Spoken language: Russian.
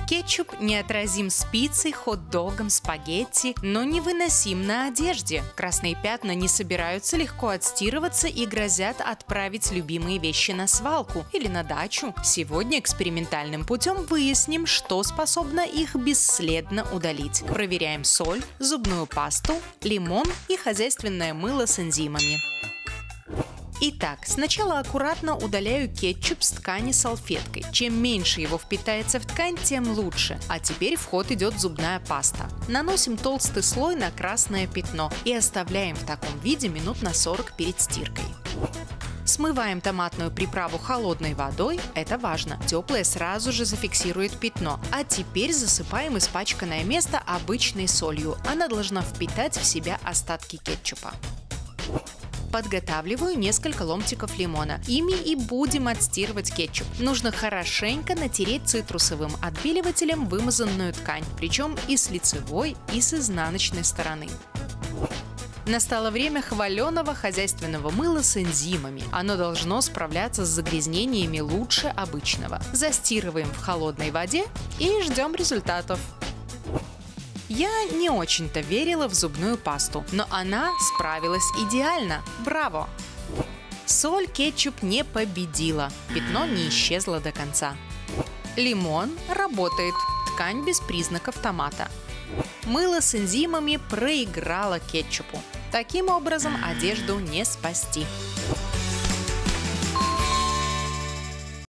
Кетчуп неотразим с пиццей, хот-догом, спагетти, но невыносим на одежде. Красные пятна не собираются легко отстирываться и грозят отправить любимые вещи на свалку или на дачу. Сегодня экспериментальным путем выясним, что способно их бесследно удалить. Проверяем соль, зубную пасту, лимон и хозяйственное мыло с энзимами. Итак, сначала аккуратно удаляю кетчуп с ткани салфеткой. Чем меньше его впитается в ткань, тем лучше. А теперь в ход идет зубная паста. Наносим толстый слой на красное пятно и оставляем в таком виде минут на 40 перед стиркой. Смываем томатную приправу холодной водой, это важно. Теплая сразу же зафиксирует пятно. А теперь засыпаем испачканное место обычной солью. Она должна впитать в себя остатки кетчупа. Подготавливаю несколько ломтиков лимона. Ими и будем отстирывать кетчуп. Нужно хорошенько натереть цитрусовым отбеливателем вымазанную ткань, причем и с лицевой, и с изнаночной стороны. Настало время хваленого хозяйственного мыла с энзимами. Оно должно справляться с загрязнениями лучше обычного. Застирываем в холодной воде и ждем результатов. Я не очень-то верила в зубную пасту, но она справилась идеально. Браво! Соль кетчуп не победила, пятно не исчезло до конца. Лимон работает, ткань без признаков томата. Мыло с энзимами проиграло кетчупу. Таким образом, одежду не спасти.